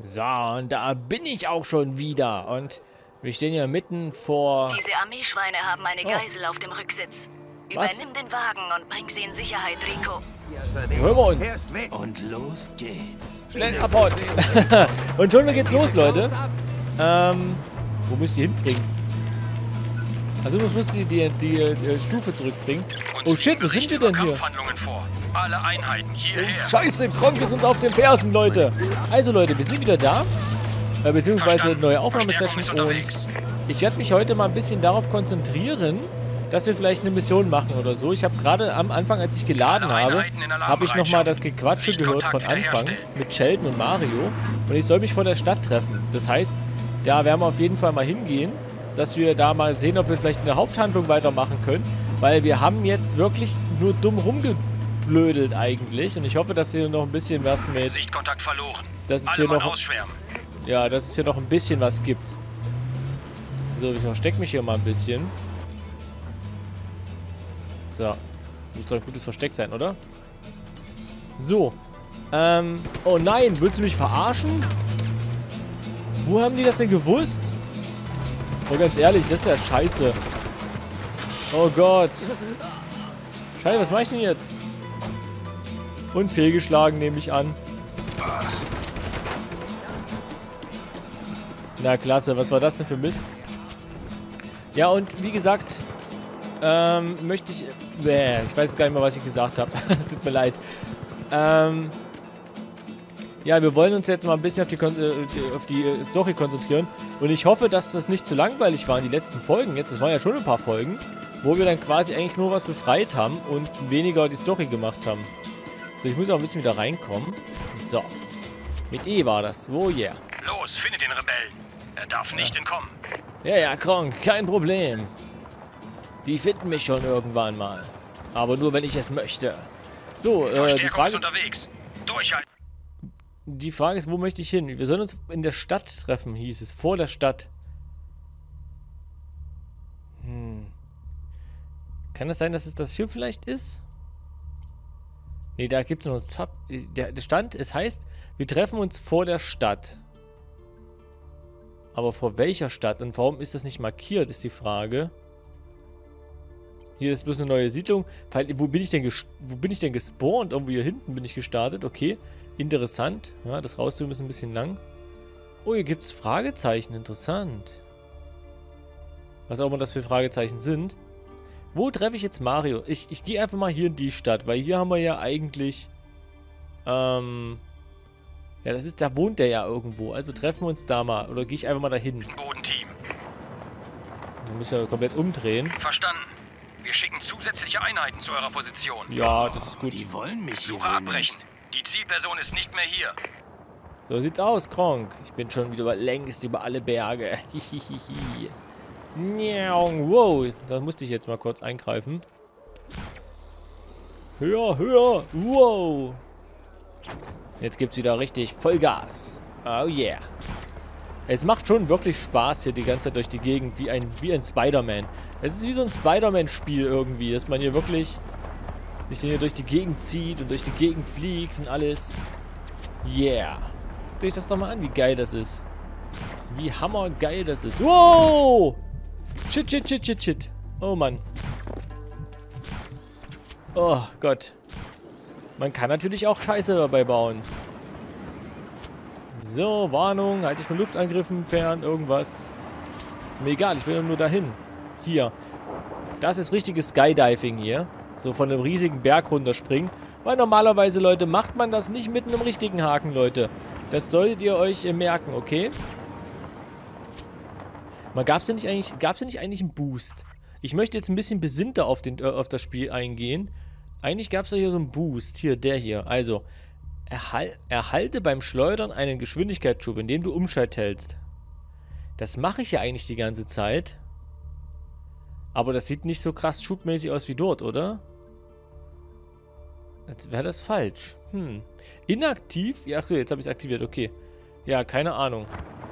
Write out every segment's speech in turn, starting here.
So, und da bin ich auch schon wieder. Und wir stehen ja mitten vor... Diese Armeeschweine haben eine Geisel auf dem Rücksitz. Was? Übernimm den Wagen und bring sie in Sicherheit, Rico. Hören wir uns. Und los geht's. Schnell abhauen. Und schon geht's los, Leute. Wo muss ich die hinbringen? Also du musst die Stufe zurückbringen. Oh shit, wo sind wir denn hier? Alle Einheiten hierher. Scheiße, Kronk ist uns auf den Fersen, Leute. Also Leute, wir sind wieder da. Beziehungsweise neue Aufnahmesession. Und ich werde mich heute mal ein bisschen darauf konzentrieren, dass wir vielleicht eine Mission machen oder so. Ich habe gerade am Anfang, als ich geladen habe ich nochmal das Gequatsche gehört von Anfang mit Sheldon und Mario. Und ich soll mich vor der Stadt treffen. Das heißt, da werden wir auf jeden Fall mal hingehen, dass wir da mal sehen, ob wir vielleicht in der Haupthandlung weitermachen können. Weil wir haben jetzt wirklich nur dumm rumgeblödelt eigentlich. Und ich hoffe, dass hier noch ein bisschen was mit... Sichtkontakt verloren. Dass es hier noch... Ja, dass es hier noch ein bisschen was gibt. So, ich verstecke mich hier mal ein bisschen. So. Muss doch ein gutes Versteck sein, oder? So. Oh nein, willst du mich verarschen? Wo haben die das denn gewusst? Oh, ganz ehrlich, das ist ja scheiße. Oh Gott. Scheiße, was mache ich denn jetzt? Und fehlgeschlagen, nehme ich an. Na klasse, was war das denn für Mist? Ja, und wie gesagt, möchte ich... ich weiß gar nicht mehr, was ich gesagt habe. Tut mir leid. Ja, wir wollen uns jetzt mal ein bisschen auf die Story konzentrieren. Und ich hoffe, dass das nicht zu langweilig war in die letzten Folgen. Jetzt, das waren ja schon ein paar Folgen, wo wir dann quasi eigentlich nur was befreit haben und weniger die Story gemacht haben. So, ich muss auch ein bisschen wieder reinkommen. So. Mit E war das. Oh yeah. Los, finde den Rebellen. Er darf nicht entkommen. Ja, ja, Kronk, kein Problem. Die finden mich schon irgendwann mal. Aber nur, wenn ich es möchte. So, die Frage ist... unterwegs. Durchhalten. Die Frage ist, wo möchte ich hin? Wir sollen uns in der Stadt treffen, hieß es. Vor der Stadt. Kann es sein, dass es das hier vielleicht ist? Nee, da gibt es noch Zap. Der Stand, es heißt, wir treffen uns vor der Stadt. Aber vor welcher Stadt? Und warum ist das nicht markiert, ist die Frage. Hier ist bloß eine neue Siedlung. Wo bin ich denn gespawnt? Irgendwo hier hinten bin ich gestartet. Okay. Interessant. Ja, das Rauszoomen ist ein bisschen lang. Oh, hier gibt es Fragezeichen. Interessant. Was auch immer das für Fragezeichen sind. Wo treffe ich jetzt Mario? Ich gehe einfach mal hier in die Stadt, weil hier haben wir ja eigentlich... ja, das ist... Da wohnt der ja irgendwo. Also treffen wir uns da mal. Oder gehe ich einfach mal dahin. Bodenteam. Wir müssen ja komplett umdrehen. Verstanden. Wir schicken zusätzliche Einheiten zu eurer Position. Ja, das ist gut. Die wollen mich hier Suche abbrechen. Die Zielperson ist nicht mehr hier. So sieht's aus, Kronk. Ich bin schon wieder längst über alle Berge. Hihihihi. Wow, da musste ich jetzt mal kurz eingreifen. Höher, höher. Wow. Jetzt gibt's wieder richtig Vollgas. Oh yeah. Es macht schon wirklich Spaß, hier die ganze Zeit durch die Gegend, wie ein Spider-Man. Es ist wie so ein Spider-Man-Spiel irgendwie, dass man hier wirklich sich hier durch die Gegend zieht und durch die Gegend fliegt und alles. Yeah. Guckt euch das doch mal an, wie geil das ist. Wie hammergeil das ist. Wow! Shit, shit, shit, shit, shit. Oh Mann. Oh Gott. Man kann natürlich auch Scheiße dabei bauen. So, Warnung. Halte ich von Luftangriffen fern. Irgendwas. Ist mir egal, ich will nur dahin. Hier. Das ist richtiges Skydiving hier. So von einem riesigen Berg runterspringen. Weil normalerweise, Leute, macht man das nicht mit einem richtigen Haken, Leute. Das solltet ihr euch merken, okay? Gab es denn nicht eigentlich einen Boost? Ich möchte jetzt ein bisschen besinnter auf das Spiel eingehen. Eigentlich gab es da hier so einen Boost. Hier, der hier. Also, erhalte beim Schleudern einen Geschwindigkeitsschub, indem du Umschalt hältst. Das mache ich ja eigentlich die ganze Zeit. Aber das sieht nicht so krass schubmäßig aus wie dort, oder? Jetzt wäre das falsch. Inaktiv? Ja, ach so, jetzt habe ich es aktiviert. Okay. Ja, keine Ahnung.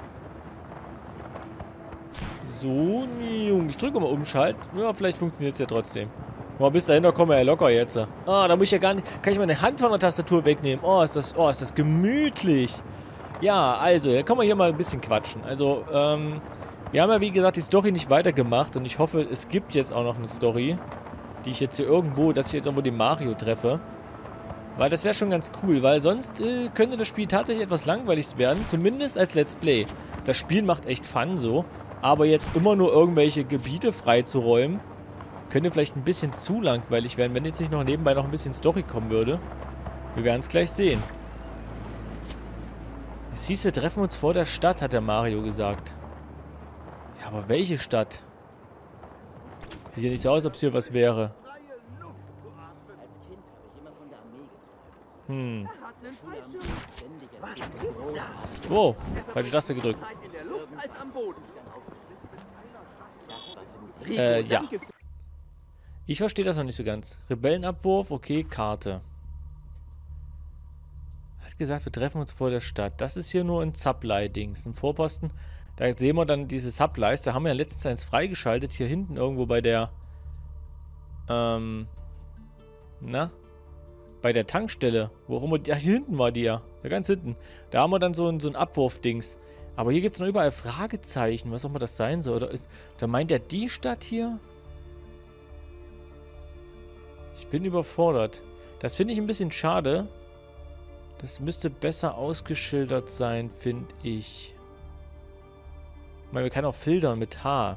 So, ich drücke mal Umschalt. Ja, vielleicht funktioniert es ja trotzdem. Mal bis dahinter kommen wir ja locker jetzt. Ah, da muss ich ja gar nicht... Kann ich meine Hand von der Tastatur wegnehmen. Oh, ist das gemütlich. Ja, also, da können wir hier mal ein bisschen quatschen. Also, wir haben ja, wie gesagt, die Story nicht weitergemacht. Und ich hoffe, es gibt jetzt auch noch eine Story, die ich jetzt hier irgendwo, dass ich jetzt irgendwo den Mario treffe. Weil das wäre schon ganz cool, weil sonst könnte das Spiel tatsächlich etwas langweilig werden. Zumindest als Let's Play. Das Spiel macht echt Fun so. Aber jetzt immer nur irgendwelche Gebiete freizuräumen, könnte vielleicht ein bisschen zu langweilig werden, wenn jetzt nicht noch nebenbei noch ein bisschen Story kommen würde. Wir werden es gleich sehen. Es hieß, wir treffen uns vor der Stadt, hat der Mario gesagt. Ja, aber welche Stadt? Sieht ja nicht so aus, ob es hier was wäre. Oh, falsche Taste gedrückt. Ja. Ich verstehe das noch nicht so ganz. Rebellenabwurf, okay, Karte. Hat gesagt, wir treffen uns vor der Stadt. Das ist hier nur ein Supply-Dings, ein Vorposten. Da sehen wir dann diese Supplies. Da haben wir ja letztens eins freigeschaltet. Hier hinten irgendwo bei der... Bei der Tankstelle. Wo auch immer... Ja, hier hinten war die ja. Da ganz hinten. Da haben wir dann so ein Abwurf-Dings. Aber hier gibt es noch überall Fragezeichen. Was auch immer das sein soll. Oder meint er die Stadt hier? Ich bin überfordert. Das finde ich ein bisschen schade. Das müsste besser ausgeschildert sein, finde ich. Ich meine, wir können auch filtern mit H.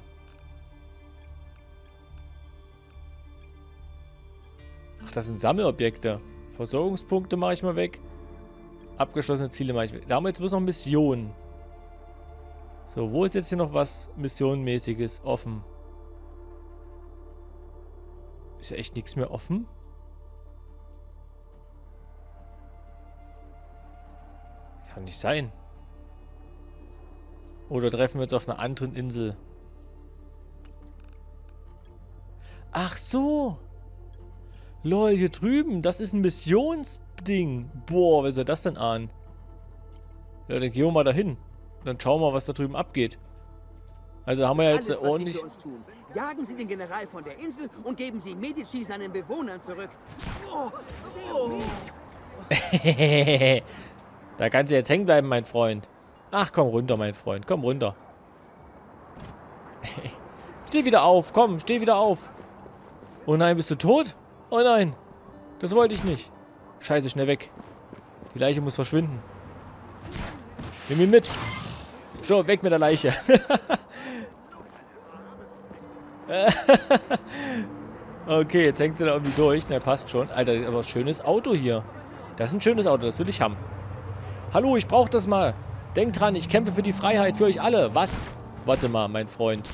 Ach, das sind Sammelobjekte. Versorgungspunkte mache ich mal weg. Abgeschlossene Ziele mache ich weg. Da haben wir jetzt bloß noch Missionen. So, wo ist jetzt hier noch was Missionenmäßiges offen? Ist ja echt nichts mehr offen? Kann nicht sein. Oder treffen wir uns auf einer anderen Insel? Ach so. Lol, hier drüben. Das ist ein Missionsding. Boah, wer soll das denn ahnen? Ja, dann gehen wir mal dahin. Dann schauen wir mal, was da drüben abgeht. Also haben wir ja jetzt alles, ordentlich... Sie für uns tun. Jagen Sie den General von der Insel und geben Sie Medici seinen Bewohnern zurück. Oh, oh. Da kannst du jetzt hängen bleiben, mein Freund. Ach, komm runter, mein Freund. Komm runter. Steh wieder auf. Komm, steh wieder auf. Oh nein, bist du tot? Oh nein. Das wollte ich nicht. Scheiße, schnell weg. Die Leiche muss verschwinden. Nimm ihn mit. So, weg mit der Leiche. Okay, jetzt hängt sie da irgendwie durch. Na, passt schon. Alter, aber ein schönes Auto hier. Das ist ein schönes Auto, das will ich haben. Hallo, ich brauche das mal. Denkt dran, ich kämpfe für die Freiheit, für euch alle. Was? Warte mal, mein Freund.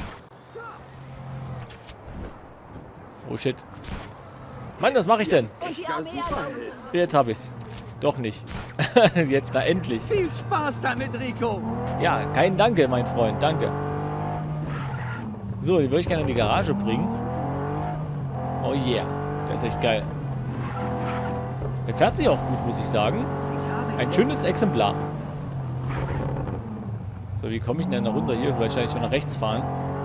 Oh, shit. Mann, was mache ich denn? Jetzt hab ich's. Doch nicht. Jetzt da endlich. Viel Spaß damit, Rico. Ja, kein Danke, mein Freund. Danke. So, die würde ich gerne in die Garage bringen. Oh yeah. Der ist echt geil. Der fährt sich auch gut, muss ich sagen. Ein schönes Exemplar. So, wie komme ich denn da runter hier? Vielleicht kann ich schon nach rechts fahren.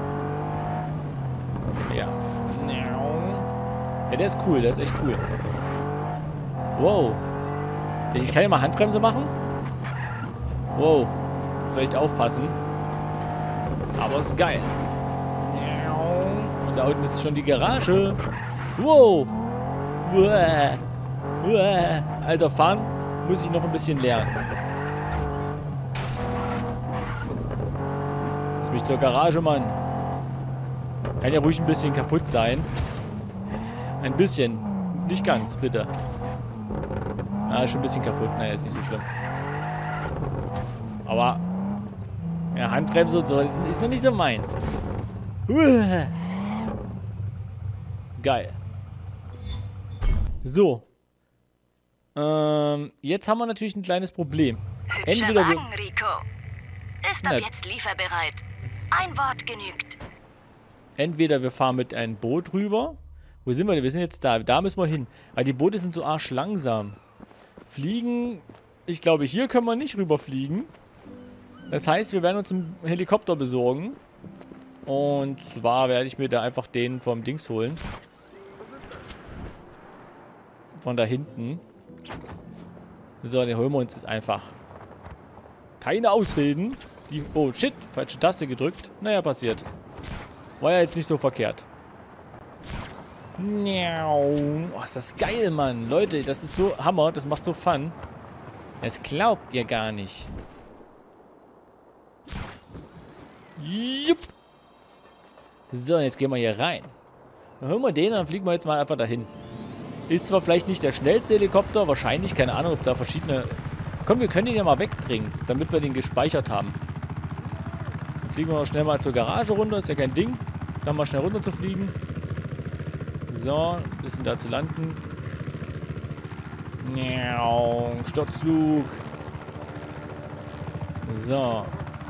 Ja. Ja, der ist cool. Der ist echt cool. Wow. Ich kann ja mal Handbremse machen. Wow. Muss echt aufpassen. Aber ist geil. Und da unten ist schon die Garage. Wow. Alter, fahren muss ich noch ein bisschen lernen. Lass mich zur Garage, Mann. Kann ja ruhig ein bisschen kaputt sein. Ein bisschen. Nicht ganz, bitte. Ah, ist schon ein bisschen kaputt. Naja, ist nicht so schlimm. Aber ja, Handbremse und so ist noch nicht so meins. Geil. So. Jetzt haben wir natürlich ein kleines Problem. Hübscher Wagen, Rico. Ist ab jetzt lieferbereit. Ein Wort genügt. Entweder wir fahren mit einem Boot rüber. Wo sind wir denn? Wir sind jetzt da. Da müssen wir hin. Aber die Boote sind so arschlangsam. Fliegen. Ich glaube, hier können wir nicht rüberfliegen. Das heißt, wir werden uns einen Helikopter besorgen. Und zwar werde ich mir da einfach den vom Dings holen. Von da hinten. So, den holen wir uns jetzt einfach. Keine Ausreden. Oh, shit. Falsche Taste gedrückt. Naja, passiert. War ja jetzt nicht so verkehrt. Oh, ist das geil, Mann. Leute, das ist so Hammer. Das macht so Fun. Das glaubt ihr gar nicht. Jupp. So, jetzt gehen wir hier rein. Dann hören wir den, dann fliegen wir jetzt mal einfach dahin. Ist zwar vielleicht nicht der schnellste Helikopter, wahrscheinlich, keine Ahnung, ob da verschiedene... Komm, wir können den ja mal wegbringen, damit wir den gespeichert haben. Dann fliegen wir schnell mal zur Garage runter, ist ja kein Ding. Dann mal schnell runter zu fliegen. So, ein bisschen da zu landen. Sturzflug. So.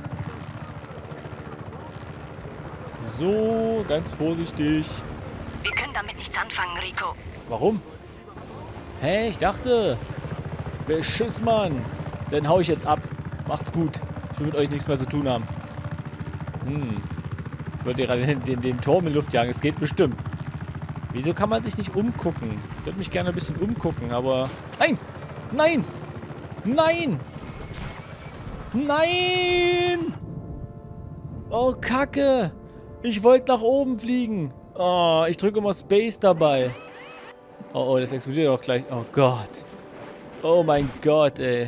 So, ganz vorsichtig. Wir können damit nichts anfangen, Rico. Warum? Hä, ich dachte. Beschiss, Mann. Dann hau ich jetzt ab. Macht's gut. Ich will mit euch nichts mehr zu tun haben. Ich wollte gerade den Turm in die Luft jagen. Es geht bestimmt. Wieso kann man sich nicht umgucken? Ich würde mich gerne ein bisschen umgucken, aber... Nein! Nein! Nein! Nein! Oh, Kacke! Ich wollte nach oben fliegen. Oh, ich drücke immer Space dabei. Oh, das explodiert auch gleich. Oh Gott. Oh mein Gott, ey.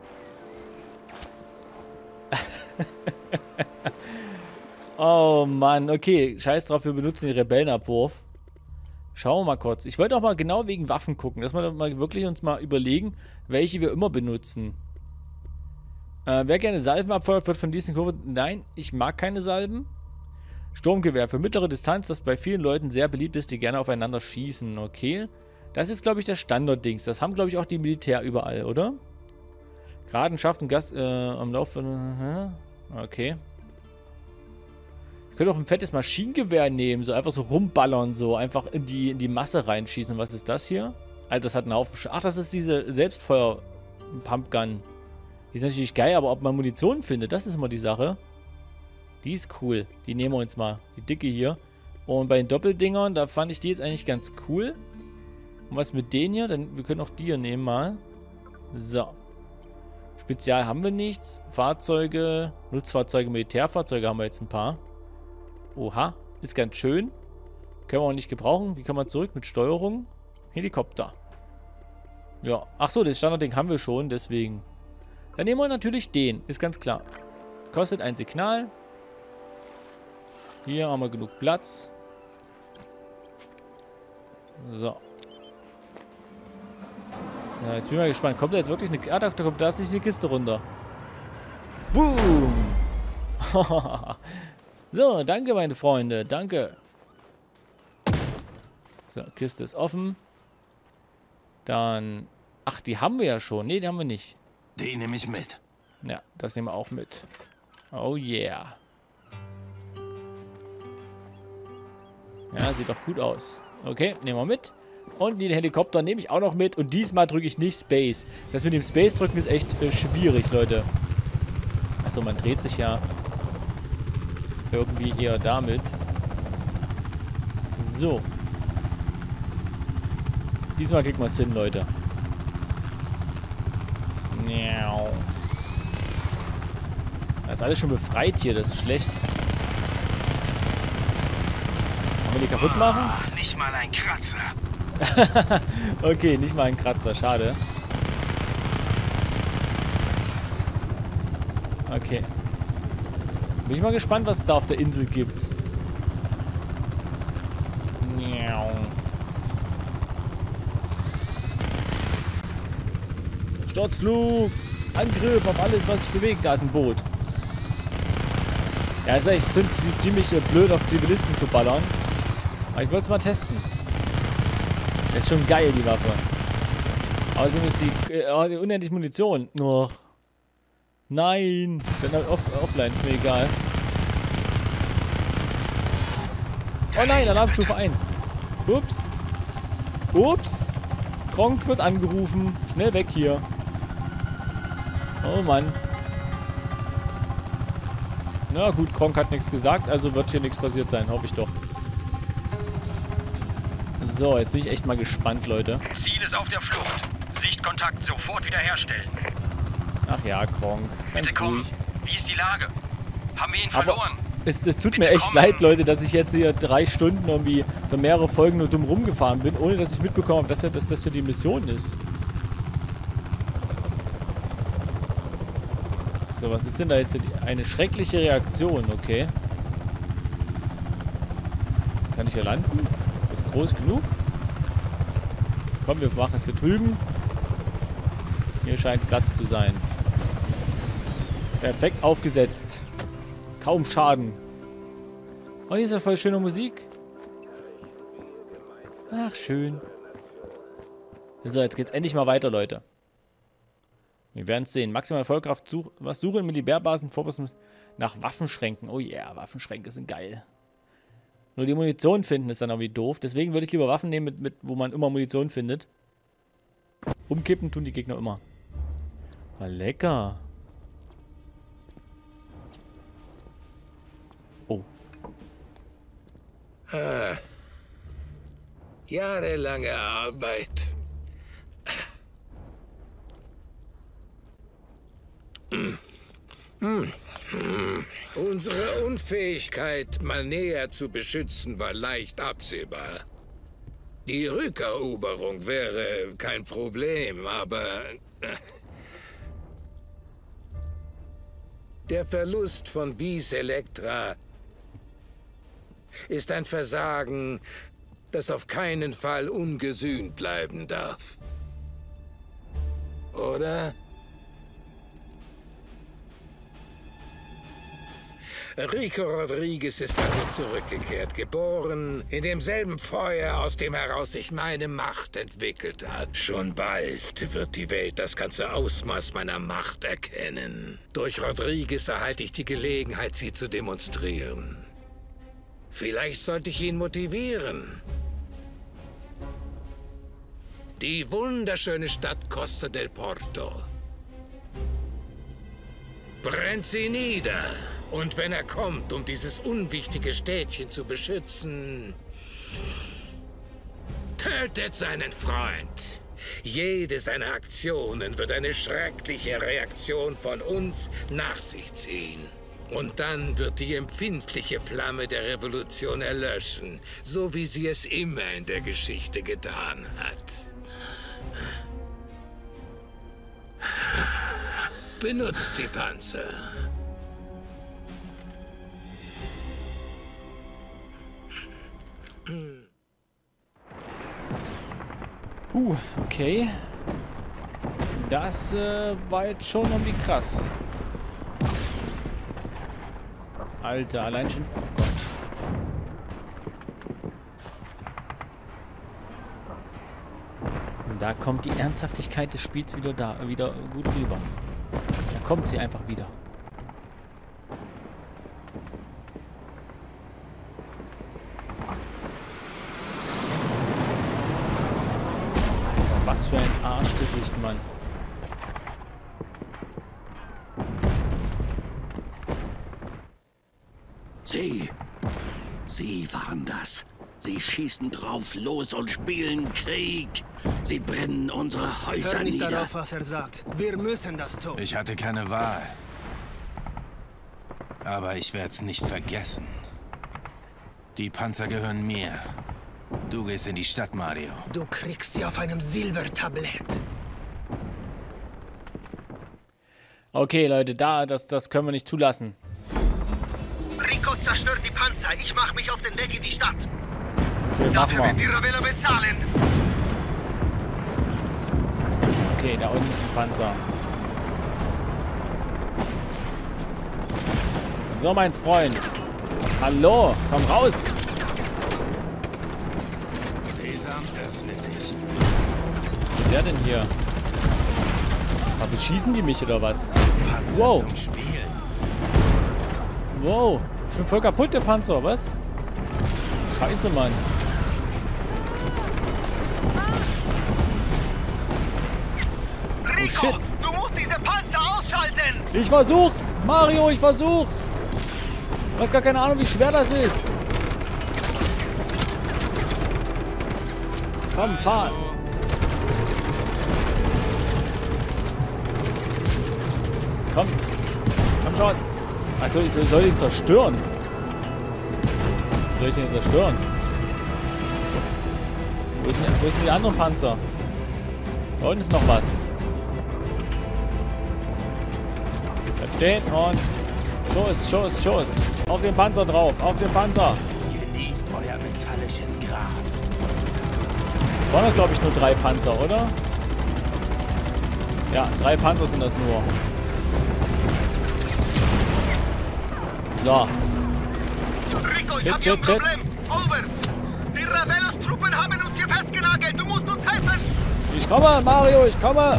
Oh Mann, okay. Scheiß drauf, wir benutzen den Rebellenabwurf. Schauen wir mal kurz. Ich wollte auch mal genau wegen Waffen gucken, dass wir mal wirklich uns mal überlegen, welche wir immer benutzen. Wer gerne Salven abfeuert, wird von diesen Kurven... Nein, ich mag keine Salben. Sturmgewehr für mittlere Distanz, das bei vielen Leuten sehr beliebt ist, die gerne aufeinander schießen. Okay. Das ist, glaube ich, das Standarddings. Das haben, glaube ich, auch die Militär überall, oder? Graden schafft ein Gas am Lauf von... Okay. Ich könnte auch ein fettes Maschinengewehr nehmen, so einfach so rumballern, so einfach in die Masse reinschießen. Was ist das hier? Alter, das hat einen Haufen... Ach, das ist diese Selbstfeuer-Pumpgun. Die ist natürlich geil, aber ob man Munition findet, das ist immer die Sache. Die ist cool. Die nehmen wir uns mal. Die dicke hier. Und bei den Doppeldingern, da fand ich die jetzt eigentlich ganz cool. Und was mit denen hier? Dann, wir können auch die hier nehmen mal. So. Spezial haben wir nichts. Fahrzeuge, Nutzfahrzeuge, Militärfahrzeuge haben wir jetzt ein paar. Oha. Ist ganz schön. Können wir auch nicht gebrauchen. Wie kann man zurück mit Steuerung? Helikopter. Ja. Achso, das Standardding haben wir schon, deswegen. Dann nehmen wir natürlich den. Ist ganz klar. Kostet ein Signal. Hier haben wir genug Platz. So. Ja, jetzt bin ich mal gespannt. Kommt da jetzt wirklich eine... Ah, da kommt da ist nicht eine Kiste runter. Boom! So, danke, meine Freunde. Danke. So, Kiste ist offen. Dann... Ach, die haben wir ja schon. Ne, die haben wir nicht. Die nehme ich mit. Ja, das nehmen wir auch mit. Oh yeah. Ja, sieht doch gut aus. Okay, nehmen wir mit. Und den Helikopter nehme ich auch noch mit. Und diesmal drücke ich nicht Space. Das mit dem Space drücken ist echt schwierig, Leute. Achso, man dreht sich ja irgendwie eher damit. So. Diesmal kriegen wir es hin, Leute. Das ist alles schon befreit hier, das ist schlecht. Kann man die kaputt machen? Oh, nicht mal ein Kratzer. Okay, nicht mal ein Kratzer, schade. Okay. Bin ich mal gespannt, was es da auf der Insel gibt. Sturzflug! Angriff auf alles, was sich bewegt. Da ist ein Boot. Ja, ist echt ziemlich blöd, auf Zivilisten zu ballern. Aber ich wollte es mal testen. Das ist schon geil, die Waffe. Außerdem ist die unendlich Munition. Och. Nein. Dann halt offline, ist mir egal. Oh nein, Alarmstufe 1. Ups. Ups. Kronk wird angerufen. Schnell weg hier. Oh Mann. Na gut, Kronk hat nichts gesagt, also wird hier nichts passiert sein, hoffe ich doch. So, jetzt bin ich echt mal gespannt, Leute. Ziel ist auf der Flucht. Sichtkontakt sofort wiederherstellen. Ach ja, Kronk. Ganz Bitte komm. ruhig. Wie ist die Lage? Haben wir ihn Aber verloren? es tut Bitte mir echt komm. leid, Leute, dass ich jetzt hier 3 Stunden irgendwie so mehrere Folgen nur dumm rumgefahren bin, ohne dass ich mitbekommen habe, dass das hier die Mission ist. So, was ist denn da jetzt? Eine schreckliche Reaktion, okay. Kann ich hier landen? Ist das groß genug? Komm, wir machen es hier drüben. Hier scheint Platz zu sein. Perfekt aufgesetzt. Kaum Schaden. Oh, hier ist ja voll schöne Musik. Ach, schön. So, jetzt geht's endlich mal weiter, Leute. Wir werden es sehen. Maximal Vollkraft suchen Militärbasen vorpassen nach Waffenschränken. Oh yeah, Waffenschränke sind geil. Nur die Munition finden ist dann irgendwie doof. Deswegen würde ich lieber Waffen nehmen, wo man immer Munition findet. Umkippen tun die Gegner immer. War lecker. Oh. Jahrelange Arbeit. Unsere Unfähigkeit, Manea zu beschützen, war leicht absehbar. Die Rückeroberung wäre kein Problem, aber der Verlust von Vis Electra ist ein Versagen, das auf keinen Fall ungesühnt bleiben darf. Oder? Rico Rodriguez ist also zurückgekehrt, geboren in demselben Feuer, aus dem heraus sich meine Macht entwickelt hat. Schon bald wird die Welt das ganze Ausmaß meiner Macht erkennen. Durch Rodriguez erhalte ich die Gelegenheit, sie zu demonstrieren. Vielleicht sollte ich ihn motivieren. Die wunderschöne Stadt Costa del Porto. Brennt sie nieder. Und wenn er kommt, um dieses unwichtige Städtchen zu beschützen, tötet seinen Freund. Jede seiner Aktionen wird eine schreckliche Reaktion von uns nach sich ziehen. Und dann wird die empfindliche Flamme der Revolution erlöschen, so wie sie es immer in der Geschichte getan hat. Benutzt die Panzer. Okay. Das war jetzt schon irgendwie krass. Alter, allein schon... Oh Gott. Und da kommt die Ernsthaftigkeit des Spiels wieder gut rüber. Da kommt sie einfach wieder. Was für ein Arschgesicht, Mann. Sie waren das. Sie schießen drauf los und spielen Krieg. Sie brennen unsere Häuser Hör nicht nieder. darauf, was er sagt. Wir müssen das tun. Ich hatte keine Wahl. Aber ich werde es nicht vergessen. Die Panzer gehören mir. Du gehst in die Stadt, Mario. Du kriegst sie auf einem Silbertablett. Okay, Leute, das können wir nicht zulassen. Rico zerstört die Panzer. Ich mache mich auf den Weg in die Stadt. Okay, machen wir. Die Rebelle bezahlen. Okay, da unten ist ein Panzer. So, mein Freund. Hallo, komm raus. Sesam, öffne dich. Was ist der denn hier? Aber beschießen die mich oder was? Panzer Wow. zum Spielen. Wow, schon voll kaputt der Panzer, was? Scheiße, Mann. Rico, shit. du musst diese Panzer ausschalten. Ich versuch's! Mario, ich versuch's! Du hast gar keine Ahnung, wie schwer das ist. Komm, fahr. Komm. Komm schon. Achso, ich soll ihn zerstören. Soll ich den zerstören? Wo sind die anderen Panzer? Da unten ist noch was. Bleib stehen und Schuss, Schuss, Schuss. Auf den Panzer drauf, auf den Panzer. Genießt euer metallisches Grab. Das waren doch, glaube ich, nur 3 Panzer, oder? Ja, 3 Panzer sind das nur. So. Rico, ich hab hier ein Problem. Over. Die Ravelos-Truppen haben uns hier festgenagelt. Du musst uns helfen. Ich komme, Mario, ich komme.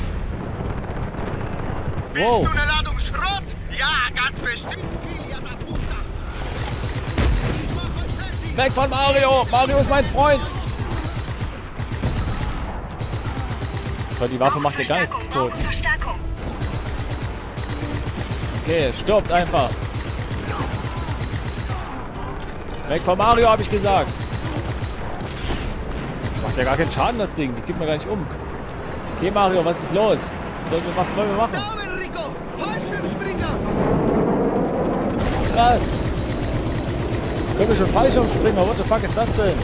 Willst Wow. du eine Ladung Schrott? Ja, ganz bestimmt. Weg von Mario! Mario ist mein Freund! So, die Waffe macht ja gar nichts tot. Okay, stirbt einfach. Weg von Mario, habe ich gesagt. Macht ja gar keinen Schaden, das Ding. Die gibt mir gar nicht um. Okay, Mario, was ist los? Was wollen wir machen? Rico, Fallschirmspringer! Krass. Können wir schon Fallschirmspringer? What the fuck ist das denn?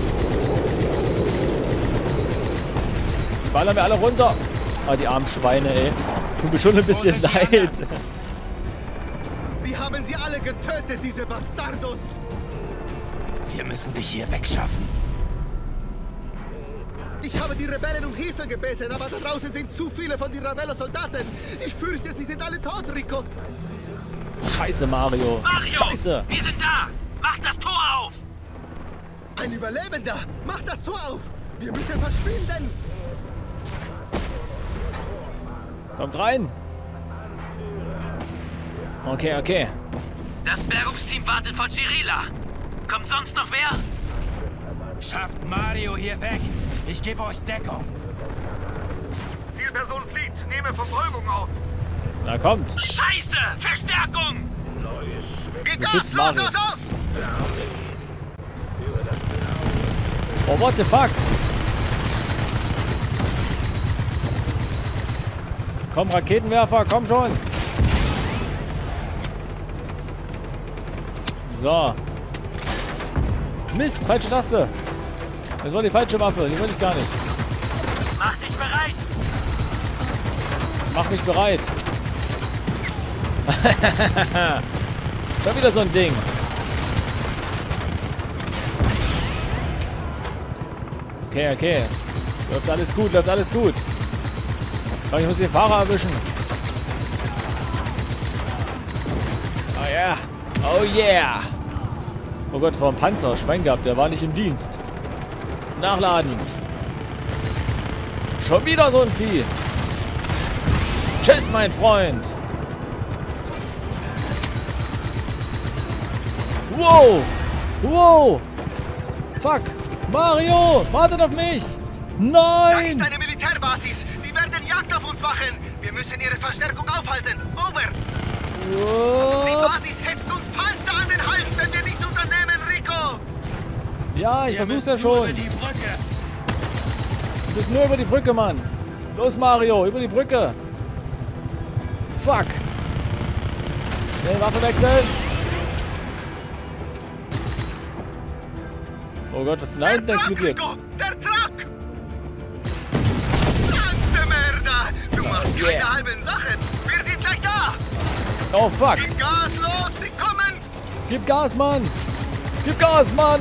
Die ballern wir alle runter. Ah, die armen Schweine, ey. Tut mir schon ein bisschen leid. Sie haben sie alle getötet, diese Bastardos! Wir müssen dich hier wegschaffen. Ich habe die Rebellen um Hilfe gebeten, aber da draußen sind zu viele von den Ravello-Soldaten. Ich fürchte, sie sind alle tot, Rico. Scheiße, Mario. Scheiße. Wir sind da! Mach das Tor auf! Ein Überlebender! Mach das Tor auf! Wir müssen verschwinden! Kommt rein. Okay, okay. Das Bergungsteam wartet vor Cirilla. Kommt sonst noch wer? Schafft Mario hier weg. Ich gebe euch Deckung. Zielperson flieht. Nehme Verfolgung auf. Na kommt. Scheiße! Verstärkung! Beschützt Mario. Oh, what the fuck? Komm, Raketenwerfer, komm schon. So. Mist, falsche Taste. Das war die falsche Waffe, die wollte ich gar nicht. Mach dich bereit! Mach mich bereit. Schon wieder so ein Ding. Okay, okay. Läuft alles gut, läuft alles gut. Aber ich muss den Fahrer erwischen. Oh yeah. Oh yeah. Oh Gott, vor dem Panzer. Schwein gehabt, der war nicht im Dienst. Nachladen. Schon wieder so ein Vieh. Tschüss, mein Freund. Wow. Wow. Fuck. Mario, wartet auf mich. Da ist Nein. eine Militärbasis. Sie werden Jagd auf uns machen. Wir müssen ihre Verstärkung aufhalten. Over. Die What? Basis hetzt uns Panzer an den Hals, wenn wir nichts unternehmen, Rico. Ja, ich versuch's ja Über schon. die Brücke. Du bist nur über die Brücke, Mann. Los, Mario, über die Brücke. Fuck. Schnell Waffe wechseln. Oh Gott, was ist denn da hinten explodiert? Rico, der Truck. Ganze Merda. Du machst Yeah. keine halben Sachen. Wir sind gleich da. Oh, fuck. Gib Gas, los, sie kommen. Gib Gas, Mann. Gib Gas, Mann.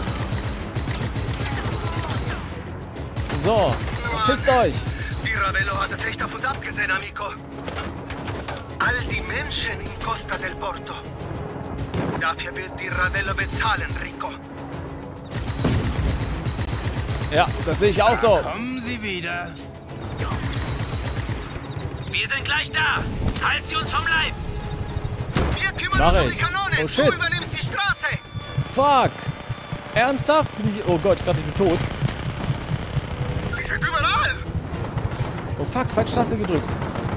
So, verpisst euch. Die Ravello hat es echt auf uns abgesehen, Amico. All die Menschen in Costa del Porto. Dafür wird die Ravello bezahlen, Rico. Ja, das sehe ich auch so. Kommen Sie wieder. Wir sind gleich da! Halt sie uns vom Leib! Wir kümmern Mach uns um ich. die Kanonen. Oh, shit. Du übernimmst die Straße. Fuck. Ernsthaft? Bin ich... Oh Gott, ich dachte, ich bin tot. Sie sind überall. Oh fuck, falsche Taste gedrückt.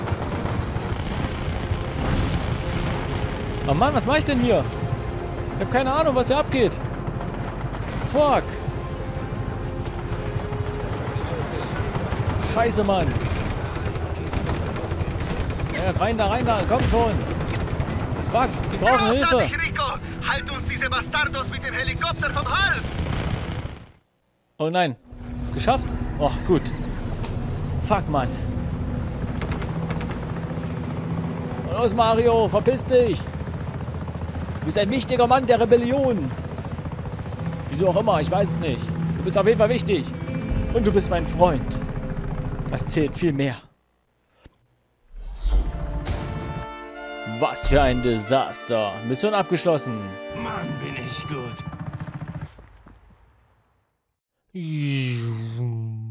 Oh Mann, was mache ich denn hier? Ich habe keine Ahnung, was hier abgeht. Fuck. Scheiße, Mann. Ja, rein da, komm schon. Fuck, die brauchen Hilfe. Rico! Halt uns diese Bastardos mit dem Helikopter vom Hals! Oh nein. Ist geschafft? Oh, gut. Fuck, Mann. Los, Mario, verpiss dich. Du bist ein wichtiger Mann der Rebellion. Wieso auch immer, ich weiß es nicht. Du bist auf jeden Fall wichtig. Und du bist mein Freund. Das zählt viel mehr. Was für ein Desaster. Mission abgeschlossen. Mann, bin ich gut.